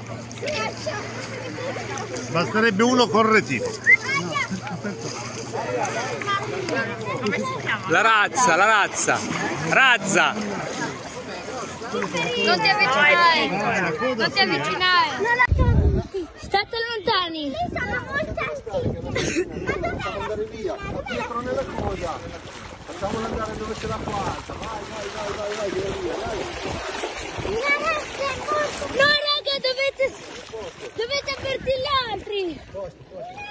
Basterebbe uno correttivo. La razza, la razza. Razza. Non ti avvicinare. Non ti avvicinare. State lontani. Sono molto Facciamo andare via. Dietro nella coda. Facciamolo andare dove c'è la plaza. Vai, via, dai. No raga, dovete avvertire gli altri.